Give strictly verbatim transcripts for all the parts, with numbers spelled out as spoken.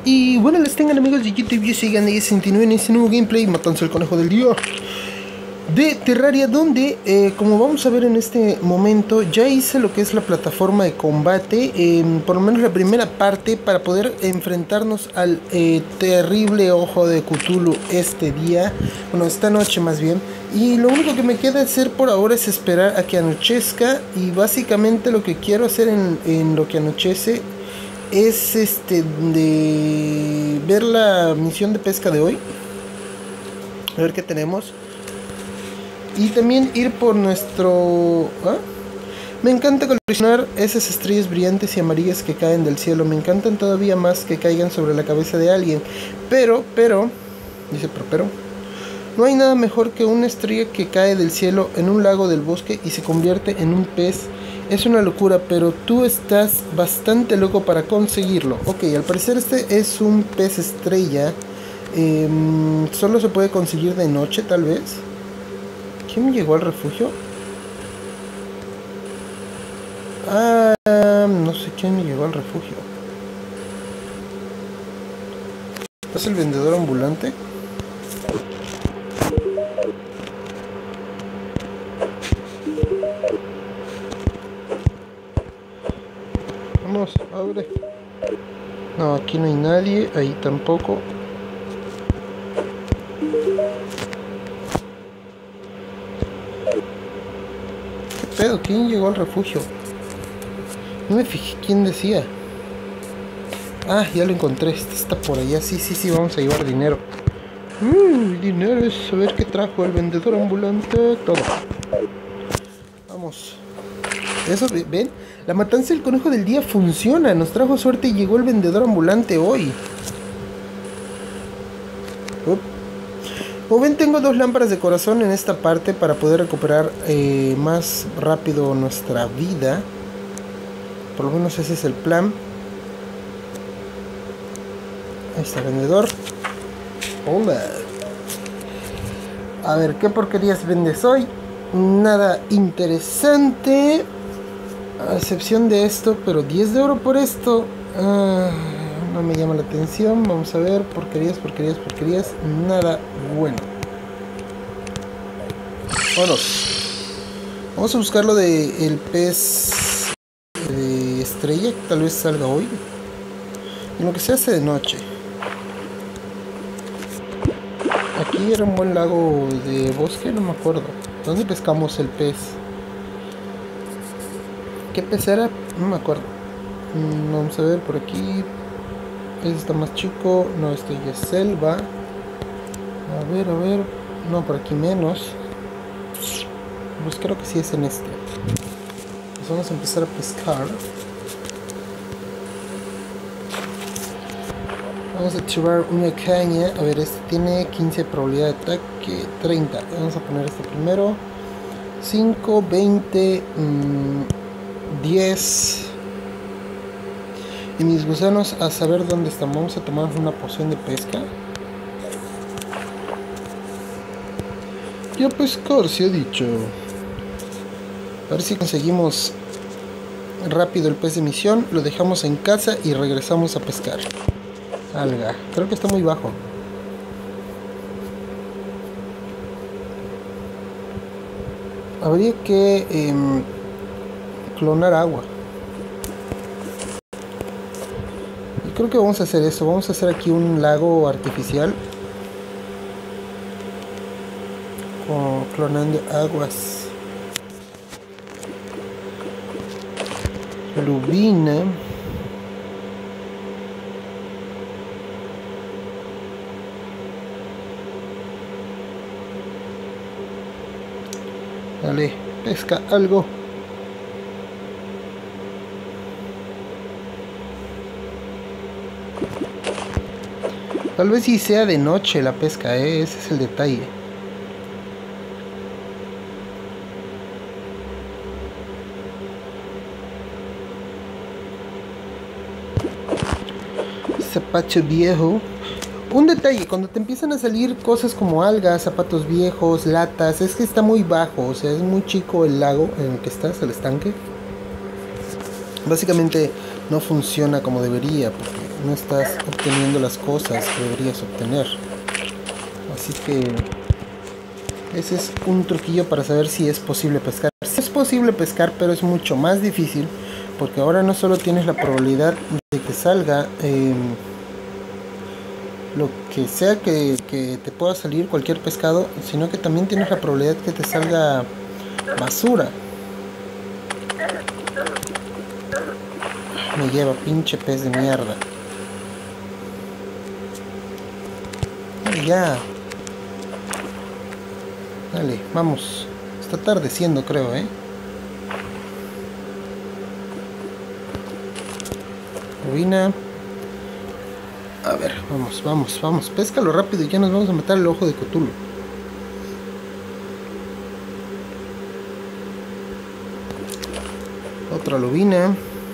Y bueno, les tengan amigos de YouTube, yo soy Gandhi sesenta y nueve en este nuevo gameplay Matanza el Conejo del Día de Terraria, donde, eh, como vamos a ver en este momento, ya hice lo que es la plataforma de combate, eh, por lo menos la primera parte, para poder enfrentarnos al eh, terrible ojo de Cthulhu este día, bueno, esta noche más bien. Y lo único que me queda hacer por ahora es esperar a que anochezca, y básicamente lo que quiero hacer en, en lo que anochece es este de ver la misión de pesca de hoy, a ver qué tenemos, y también ir por nuestro... ¿ah? Me encanta coleccionar esas estrellas brillantes y amarillas que caen del cielo. Me encantan todavía más que caigan sobre la cabeza de alguien, pero, pero, dice pero, pero no hay nada mejor que una estrella que cae del cielo en un lago del bosque y se convierte en un pez. Es una locura, pero tú estás bastante loco para conseguirlo. Ok, al parecer este es un pez estrella. Eh, solo se puede conseguir de noche, tal vez. ¿Quién me llegó al refugio? Ah, no sé quién me llegó al refugio. ¿Es el vendedor ambulante? Vamos, abre. No, aquí no hay nadie, ahí tampoco. ¿Qué pedo? ¿Quién llegó al refugio? No me fijé quién decía. Ah, ya lo encontré, este está por allá. Sí, sí, sí, vamos a llevar dinero. Uh, dinero es saber qué trajo el vendedor ambulante. Todo. Vamos. Eso, ¿ven? La matanza del conejo del día funciona. Nos trajo suerte y llegó el vendedor ambulante hoy. Up. Como ven, tengo dos lámparas de corazón en esta parte para poder recuperar eh, más rápido nuestra vida. Por lo menos ese es el plan. Ahí está el vendedor. Hola. A ver, ¿qué porquerías vendes hoy? Nada interesante, a excepción de esto, pero diez de oro por esto. Ah, no me llama la atención. Vamos a ver, porquerías, porquerías, porquerías. Nada bueno. Vámonos. Vamos a buscar lo de el pez de estrella, que tal vez salga hoy. En lo que se hace de noche. Aquí era un buen lago de bosque, no me acuerdo. ¿Dónde pescamos el pez? ¿Qué pez era? No me acuerdo. Mm, vamos a ver por aquí. Este está más chico. No, este ya es selva. A ver, a ver. No, por aquí menos. Pues creo que sí es en este. Pues vamos a empezar a pescar. Vamos a tirar una caña. A ver, este tiene quince de probabilidad de ataque, treinta. Vamos a poner este primero. cinco, veinte, mmm, diez. Y mis gusanos a saber dónde están. Vamos a tomar una poción de pesca. Y a pescar, se ha dicho. A ver si conseguimos rápido el pez de misión. Lo dejamos en casa y regresamos a pescar. Alga, creo que está muy bajo. Habría que eh, clonar agua. Y creo que vamos a hacer eso. Vamos a hacer aquí un lago artificial con, clonando aguas. Lubina. Dale, pesca algo. Tal vez si sea de noche la pesca, ¿eh? Ese es el detalle. Zapato viejo. Un detalle, cuando te empiezan a salir cosas como algas, zapatos viejos, latas, es que está muy bajo, o sea, es muy chico el lago en el que estás, el estanque. Básicamente no funciona como debería, porque no estás obteniendo las cosas que deberías obtener. Así que ese es un truquillo para saber si es posible pescar. Sí es posible pescar, pero es mucho más difícil, porque ahora no solo tienes la probabilidad de que salga eh, lo que sea que, que te pueda salir cualquier pescado, sino que también tienes la probabilidad que te salga basura. Me lleva, pinche pez de mierda. Dale ya. Dale, vamos. Está atardeciendo, creo, ¿eh? Rubina. A ver, vamos, vamos, vamos. Péscalo rápido y ya nos vamos a meter el ojo de Cthulhu. Otra lubina.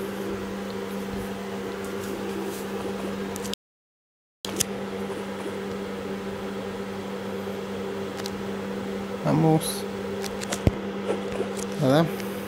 Vamos. Nada.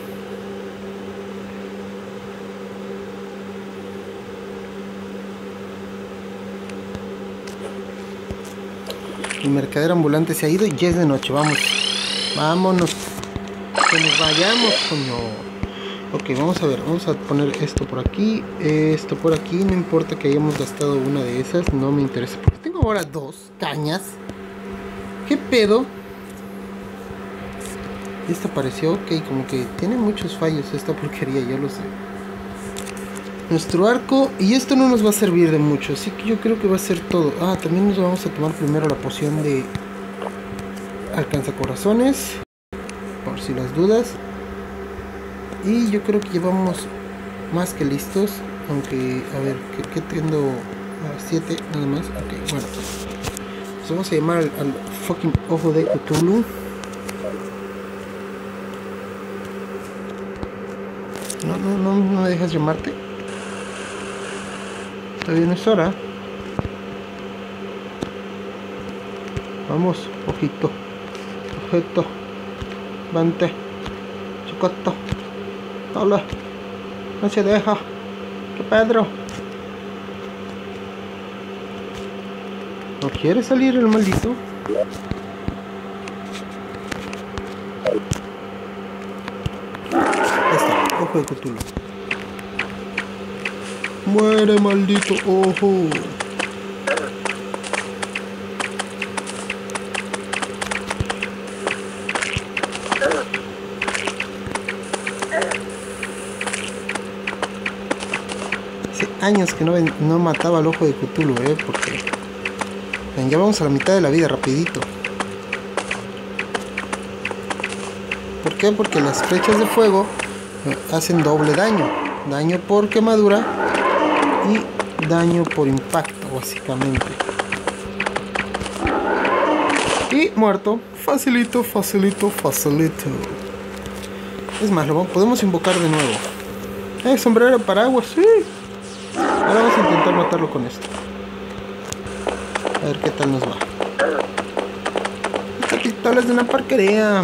El mercader ambulante se ha ido y ya es de noche. Vamos. Vámonos. Que nos vayamos, coño. Ok, vamos a ver. Vamos a poner esto por aquí. Esto por aquí. No importa que hayamos gastado una de esas. No me interesa. Porque tengo ahora dos cañas. ¿Qué pedo? Esta apareció. Ok, como que tiene muchos fallos esta porquería. Ya lo sé. Nuestro arco. Y esto no nos va a servir de mucho. Así que yo creo que va a ser todo. Ah, también nos vamos a tomar primero la poción de alcanzacorazones. Por si las dudas. Y yo creo que llevamos más que listos. Aunque, a ver, ¿qué, qué tengo? A siete nada más. Ok, bueno. Pues vamos a llamar al, al fucking ojo de Cthulhu. No, no, no, no me dejas llamarte. Todavía no es hora. Vamos, ojito. Objeto. Vente. Chicoto. Hola. No se deja. ¿Qué Pedro? ¿No quiere salir el maldito? Este, ojo de Cthulhu. Muere, maldito ojo. Hace años que no, no mataba al ojo de Cthulhu, eh, porque ya vamos a la mitad de la vida, rapidito. ¿Por qué? Porque las flechas de fuego hacen doble daño. Daño por quemadura y daño por impacto, básicamente. Y muerto. Facilito, facilito, facilito. Es más, lo podemos invocar de nuevo. Eh, sombrero paraguas, sí. Ahora vamos a intentar matarlo con esto. A ver qué tal nos va. Esta pistola es de una porquería.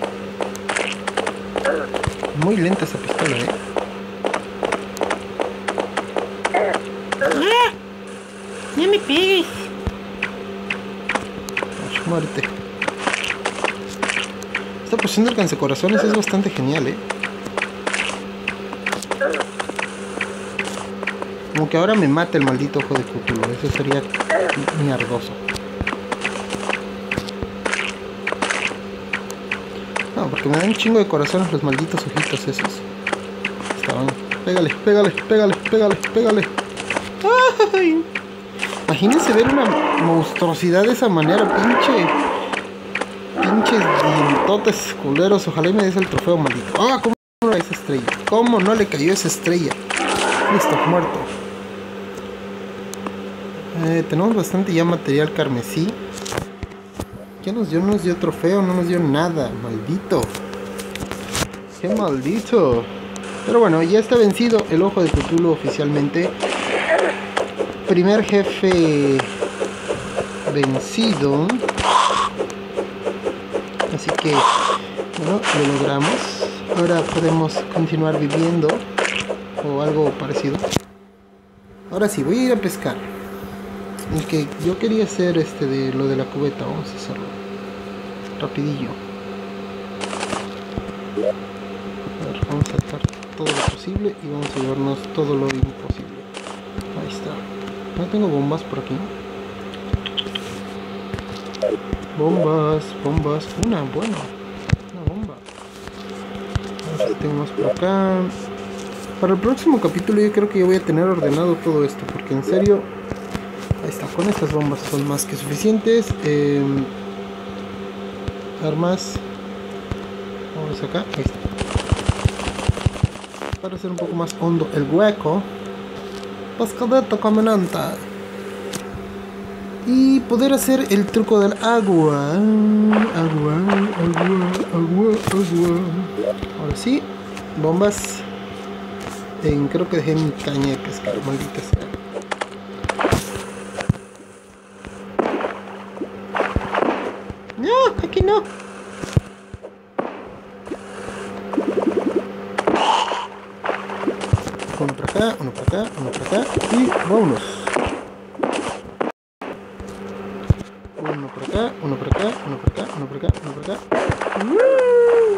Muy lenta esa pistola, eh. ¡Ah! ¡No me pegues! Ay, muerte. Esta poción de alcanzacorazones es bastante genial, eh. Como que ahora me mate el maldito ojo de Cthulhu. Eso sería mierdoso. No, porque me dan un chingo de corazones los malditos ojitos esos. Estaban. Pégale, pégale, pégale, pégale, pégale. ¡Ay! Imagínense ver una monstruosidad de esa manera, pinche. Pinches dientotes culeros. Ojalá y me des el trofeo, maldito. ¡Ah! ¿Cómo no le esa estrella? ¿Cómo no le cayó esa estrella? Listo, muerto. Eh, tenemos bastante ya material carmesí. ¿Qué nos dio? No nos dio trofeo, no nos dio nada. Maldito. Qué maldito. Pero bueno, ya está vencido el ojo de Cthulhu oficialmente. Primer jefe vencido. Así que, bueno, lo logramos. Ahora podemos continuar viviendo. O algo parecido. Ahora sí, voy a ir a pescar. El que yo quería hacer este de lo de la cubeta, vamos a hacerlo rapidillo. A ver, vamos a dejar todo lo posible y vamos a llevarnos todo lo imposible. Ahí está. No tengo bombas por aquí. Bombas, bombas. Una buena. Una bomba. A ver si tengo más por acá. Para el próximo capítulo yo creo que ya voy a tener ordenado todo esto, porque en serio, ahí está, con estas bombas son más que suficientes. Eh, armas, vamos acá, ahí está, para hacer un poco más hondo el hueco. Pescadito caminante. Y poder hacer el truco del agua. Agua, agua, agua, agua. Ahora sí, bombas. En, creo que dejé mi caña de pescar, maldita sea. No, aquí no. Uno por acá, uno por acá, uno por acá y vámonos. Uno por acá, uno por acá, uno por acá, uno por acá, uno por acá. ¡Woo!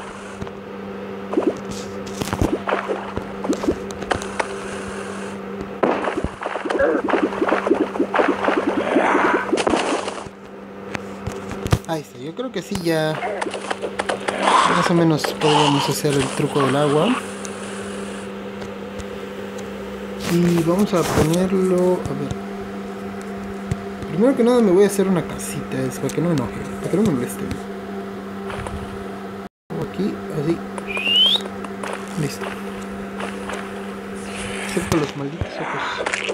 Ahí está, yo creo que sí ya más o menos podríamos hacer el truco del agua. Y vamos a ponerlo, a ver. Primero que nada me voy a hacer una casita, es para que no me enoje, para que no me moleste. Aquí, así. Listo. Excepto los malditos ojos.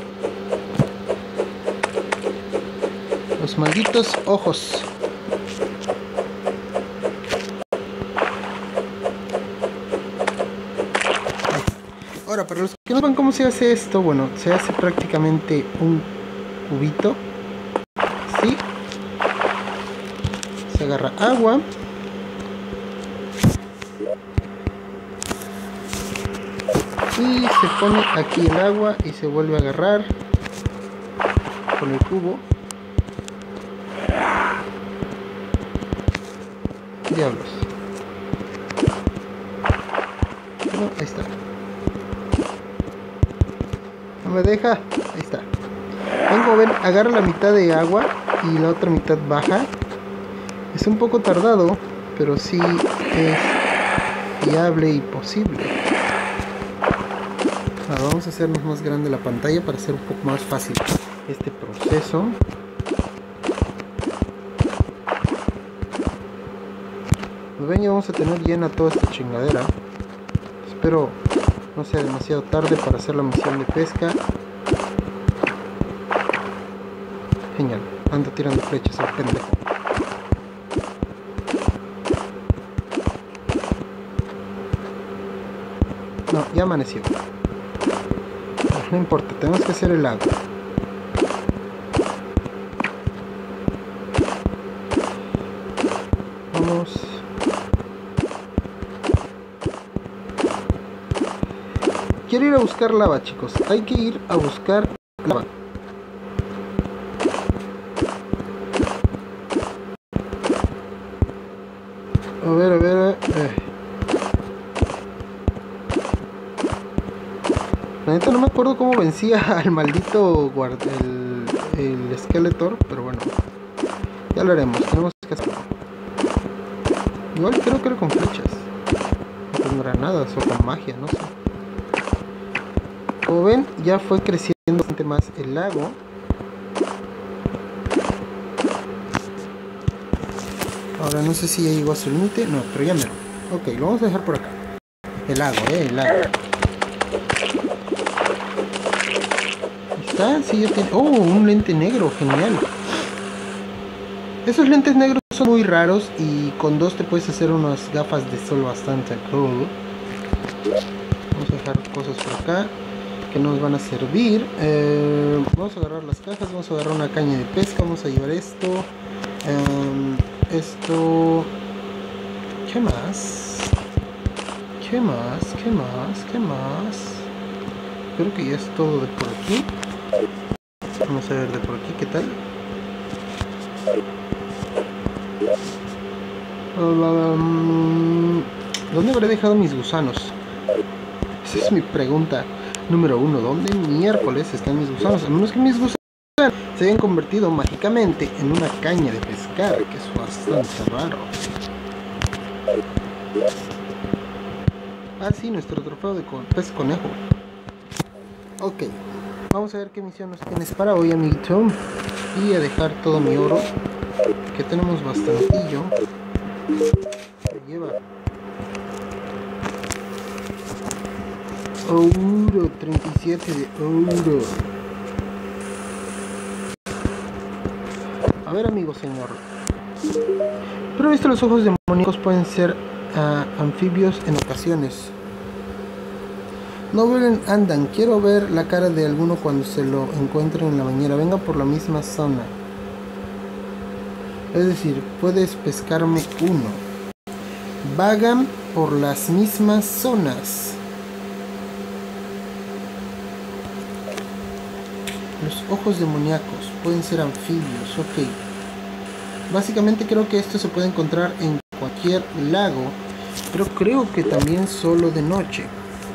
Los malditos ojos. Ahora, para los que no saben cómo se hace esto, bueno, se hace prácticamente un cubito. Así. Se agarra agua. Y se pone aquí el agua y se vuelve a agarrar con el cubo. Diablos. No, ahí está. No me deja. Ahí está. Vengo a ver, agarra la mitad de agua y la otra mitad baja. Es un poco tardado, pero sí es viable y posible. Ahora vamos a hacernos más grande la pantalla para hacer un poco más fácil este proceso. Pues ven, ya vamos a tener llena toda esta chingadera. Espero no sea demasiado tarde para hacer la misión de pesca. Genial, ando tirando flechas al pendejo. No, ya amaneció. No importa, tenemos que hacer el agua. Vamos. Quiero ir a buscar lava, chicos. Hay que ir a buscar lava. A ver, a ver. Eh. La neta no me acuerdo cómo vencía al maldito guard el, el Skeletor, pero bueno. Ya lo haremos. Tenemos que hacerlo. Igual creo que era con flechas. O con granadas o con magia, no sé. Como ven, ya fue creciendo bastante más el lago. Ahora no sé si ya llegó a su límite. No, pero ya me lo. Ok, lo vamos a dejar por acá. El lago, eh, el lago. Está, sí, ya tiene. Oh, un lente negro, genial. Esos lentes negros son muy raros y con dos te puedes hacer unas gafas de sol bastante cool. Vamos a dejar cosas por acá que nos van a servir. Eh, vamos a agarrar las cajas, vamos a agarrar una caña de pesca, vamos a llevar esto. Eh, esto. ¿Qué más? ¿Qué más? ¿Qué más? ¿Qué más? Creo que ya es todo de por aquí. Vamos a ver de por aquí qué tal. Um, ¿Dónde habré dejado mis gusanos? Esa es mi pregunta número uno. ¿Dónde miércoles están mis gusanos? A menos que mis gusanos se hayan convertido mágicamente en una caña de pescar, que es bastante raro. Ah, sí, nuestro trofeo de con pez conejo. Ok, vamos a ver qué misión nos tienes para hoy, amiguito. Y a dejar todo mi oro, que tenemos bastantillo. Se lleva oro, treinta y siete de oro. A ver, amigo señor. Pero visto los ojos demoníacos pueden ser uh, anfibios en ocasiones. No vuelen, andan. Quiero ver la cara de alguno cuando se lo encuentren en la bañera. Venga por la misma zona. Es decir, puedes pescarme uno. Vagan por las mismas zonas. Los ojos demoníacos pueden ser anfibios. Ok. Básicamente creo que esto se puede encontrar en cualquier lago. Pero creo que también solo de noche.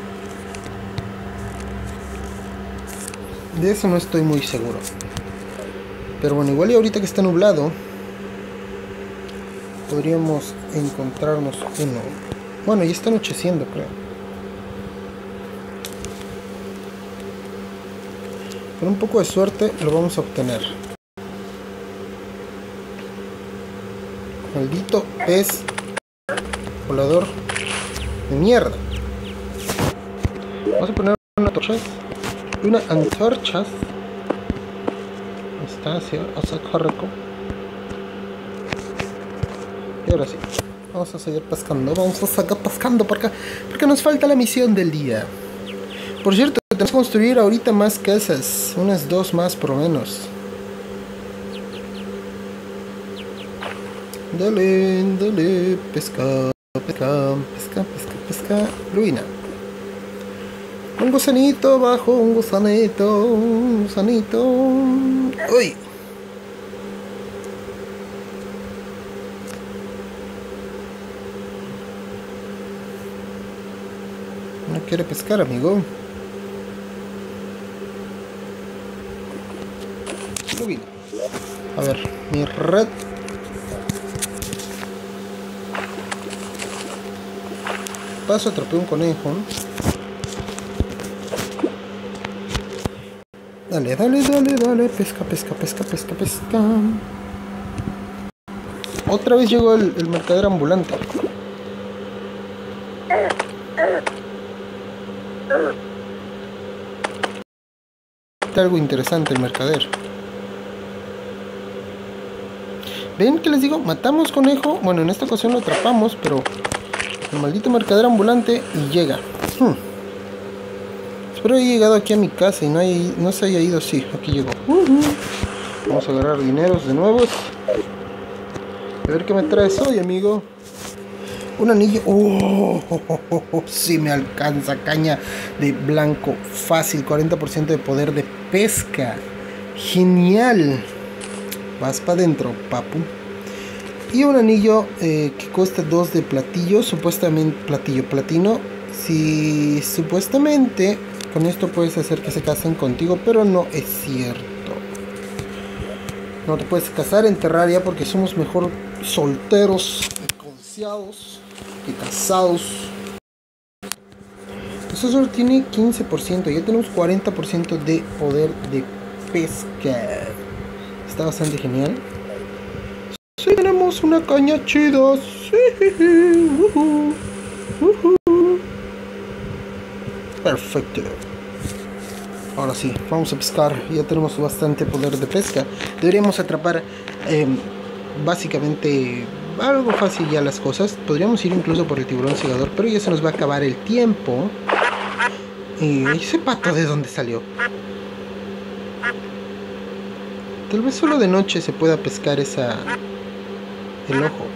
De eso no estoy muy seguro. Pero bueno, igual y ahorita que está nublado podríamos encontrarnos uno. Bueno, ya está anocheciendo, creo. Con un poco de suerte lo vamos a obtener. Maldito pez volador de mierda. Vamos a poner una torcha. Una antorcha. Está hacia Asacarco. Y ahora sí, vamos a seguir pescando. Vamos a seguir pescando porque, porque nos falta la misión del día. Por cierto, tenemos que construir ahorita más casas. Unas dos más por lo menos. Dale, dale, pesca, pesca, pesca, pesca, pesca. Ruina. Un gusanito bajo, un gusanito, un gusanito. ¡Uy! No quiere pescar, amigo. Uy. A ver, mi red. Paso, atrapé un conejo. Dale, dale, dale, dale, pesca, pesca, pesca, pesca, pesca. Otra vez llegó el, el mercader ambulante. Está algo interesante el mercader. ¿Ven que les digo? Matamos conejo. Bueno, en esta ocasión lo atrapamos, pero el maldito mercader ambulante y llega. Hmm. Espero haya llegado aquí a mi casa y no, hay, no se haya ido. Sí, aquí llegó. Uh-huh. Vamos a agarrar dineros de nuevo. A ver qué me traes hoy, amigo. Un anillo. Oh, oh, oh, oh, oh. Sí me alcanza. Caña de blanco. Fácil. cuarenta por ciento de poder de pesca. Genial. Vas para adentro, papu. Y un anillo eh, que cuesta dos de platillo. Supuestamente platillo platino. Si supuestamente con esto puedes hacer que se casen contigo, pero no es cierto. No te puedes casar en Terraria porque somos mejor solteros y confiados que casados. Eso solo tiene quince por ciento. Ya tenemos cuarenta por ciento de poder de pesca. Está bastante genial. Sí, tenemos una caña chida. Sí. Uh-huh. Uh-huh. Perfecto. Ahora sí, vamos a pescar. Ya tenemos bastante poder de pesca. Deberíamos atrapar eh, básicamente algo fácil ya las cosas. Podríamos ir incluso por el tiburón segador, pero ya se nos va a acabar el tiempo. Y ese pato, ¿de dónde salió? Tal vez solo de noche se pueda pescar esa... el ojo.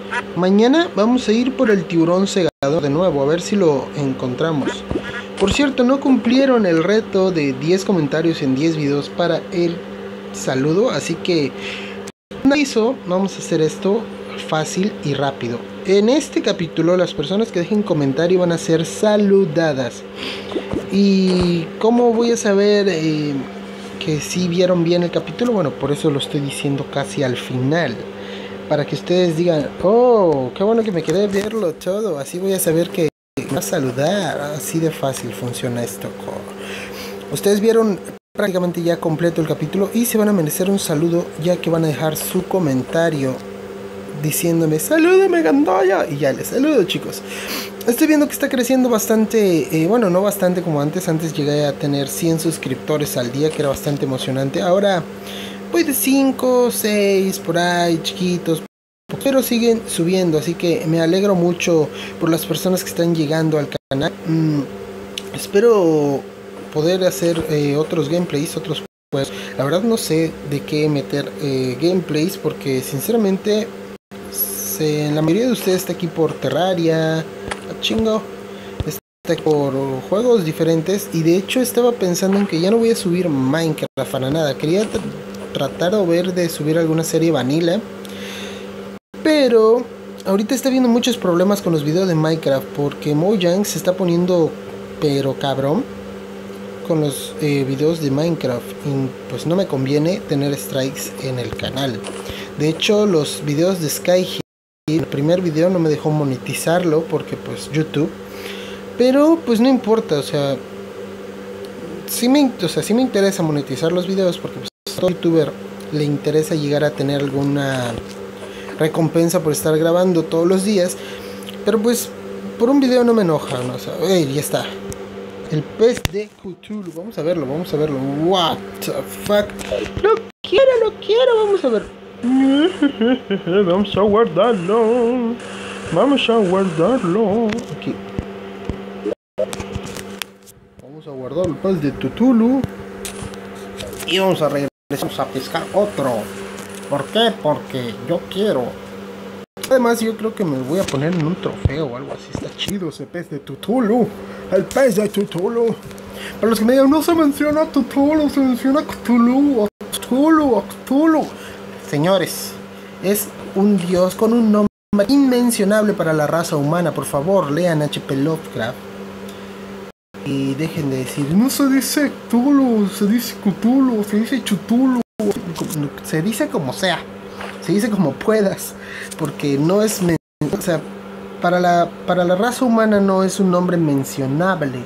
Mañana vamos a ir por el tiburón segador de nuevo, a ver si lo encontramos. Por cierto, no cumplieron el reto de diez comentarios en diez videos para el saludo, así que un aviso, vamos a hacer esto fácil y rápido. En este capítulo las personas que dejen comentario van a ser saludadas. ¿Y cómo voy a saber eh, que si vieron bien el capítulo? Bueno, por eso lo estoy diciendo casi al final, para que ustedes digan, oh, qué bueno que me quedé verlo todo, así voy a saber que me va a saludar. Así de fácil funciona esto. Ustedes vieron prácticamente ya completo el capítulo y se van a merecer un saludo, ya que van a dejar su comentario diciéndome salúdame Gandoya, y ya les saludo, chicos. Estoy viendo que está creciendo bastante, eh, bueno, no bastante como antes. Antes llegué a tener cien suscriptores al día, que era bastante emocionante. Ahora voy de cinco, seis, por ahí, chiquitos, pero siguen subiendo, así que me alegro mucho por las personas que están llegando al canal. Mm, espero poder hacer eh, otros gameplays, otros juegos. La verdad no sé de qué meter eh, gameplays, porque sinceramente se, la mayoría de ustedes está aquí por Terraria, chingo, está aquí por juegos diferentes, y de hecho estaba pensando en que ya no voy a subir Minecraft para nada. Quería tr tratar de ver de subir alguna serie vanilla, pero ahorita está habiendo muchos problemas con los videos de Minecraft, porque Mojang se está poniendo pero cabrón con los eh, videos de Minecraft, y pues no me conviene tener strikes en el canal. De hecho, los videos de Sky, el primer video no me dejó monetizarlo porque pues YouTube, pero pues no importa, o sea, sí me, o sea, sí me interesa monetizar los videos, porque pues, a todo youtuber le interesa llegar a tener alguna recompensa por estar grabando todos los días, pero pues por un video no me enoja, ¿no? O sea, hey, ya está. El pez de Cthulhu, vamos a verlo, vamos a verlo. What the fuck. Lo quiero, lo quiero, vamos a ver. Vamos a guardarlo. Vamos a guardarlo. Aquí. Vamos a guardar el pez de Cthulhu. Y vamos a regresar a pescar otro. ¿Por qué? Porque yo quiero. Además, yo creo que me voy a poner en un trofeo o algo así. Está chido ese pez de Cthulhu. El pez de Cthulhu. Para los que me digan, no se menciona Cthulhu, se menciona Cthulhu, o Cthulhu, o Cthulhu. Señores, es un dios con un nombre inmencionable para la raza humana. Por favor, lean H P Lovecraft. Y dejen de decir, no se dice Cthulhu, se dice Cthulhu, se dice Chutulu. Se dice como sea. Se dice como puedas, porque no es, o sea, para la, para la raza humana no es un nombre mencionable.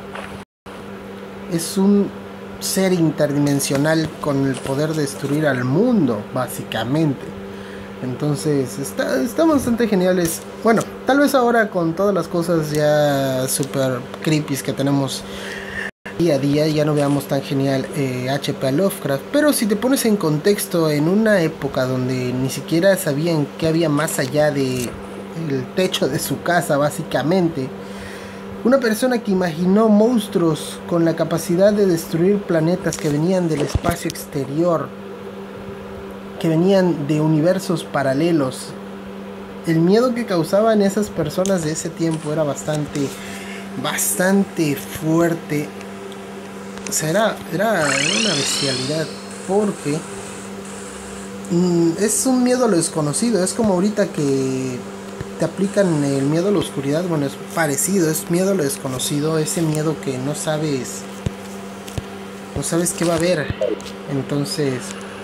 Es un ser interdimensional con el poder de destruir al mundo, básicamente. Entonces, está, está bastante geniales. Bueno, tal vez ahora con todas las cosas ya super creepy que tenemos día a día, ya no veamos tan genial eh, H P Lovecraft, pero si te pones en contexto, en una época donde ni siquiera sabían qué había más allá de el techo de su casa, básicamente, una persona que imaginó monstruos con la capacidad de destruir planetas que venían del espacio exterior, que venían de universos paralelos, el miedo que causaban esas personas de ese tiempo era bastante bastante fuerte. O sea, era, era una bestialidad, porque mm, es un miedo a lo desconocido. Es como ahorita que te aplican el miedo a la oscuridad. Bueno, es parecido, es miedo a lo desconocido, ese miedo que no sabes, no sabes qué va a haber. Entonces,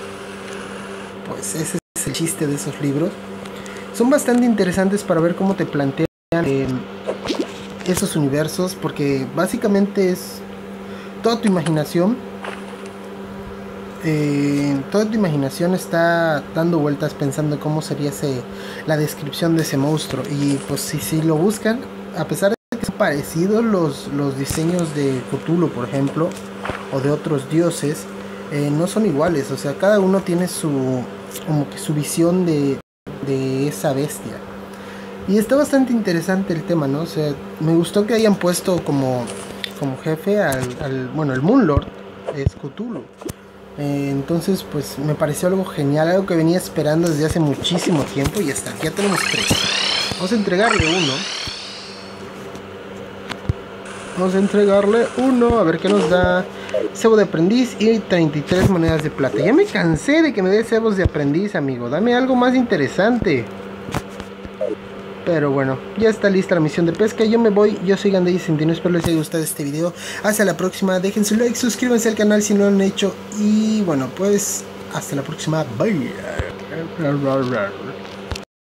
pues ese es el chiste de esos libros. Son bastante interesantes para ver cómo te plantean eh, esos universos, porque básicamente es toda tu imaginación, eh, toda tu imaginación está dando vueltas pensando cómo sería ese, la descripción de ese monstruo. Y pues si, si lo buscan, a pesar de que son parecidos los, los diseños de Cthulhu, por ejemplo, o de otros dioses, eh, no son iguales. O sea, cada uno tiene su, como que su visión de, de esa bestia. Y está bastante interesante el tema, ¿no? O sea, me gustó que hayan puesto como como jefe al, al bueno, el Moonlord es Cthulhu. Eh, entonces, pues me pareció algo genial, algo que venía esperando desde hace muchísimo tiempo, y hasta ya tenemos tres. Vamos a entregarle uno. Vamos a entregarle uno, a ver qué nos da. Cebo de aprendiz y treinta y tres monedas de plata. Ya me cansé de que me dé cebos de aprendiz, amigo. Dame algo más interesante. Pero bueno, ya está lista la misión de pesca. Yo me voy, yo soy Gandey Centeno. Espero les haya gustado este video. Hasta la próxima, dejen su like, suscríbanse al canal si no lo han hecho. Y bueno, pues hasta la próxima. Bye.